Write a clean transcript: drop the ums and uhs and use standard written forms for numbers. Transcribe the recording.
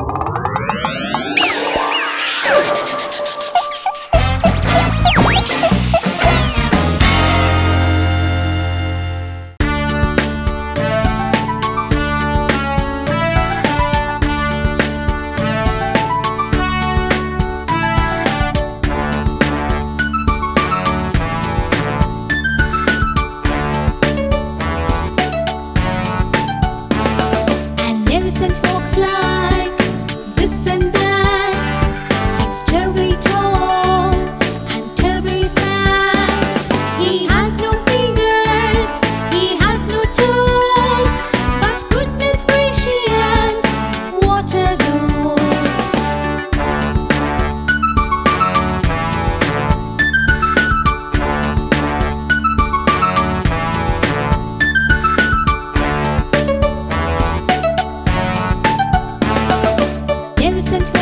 Elephant walks like this and that. He's terribly tall and terribly fat. He has no fingers, he has no toes, but goodness gracious, what are those? Elephant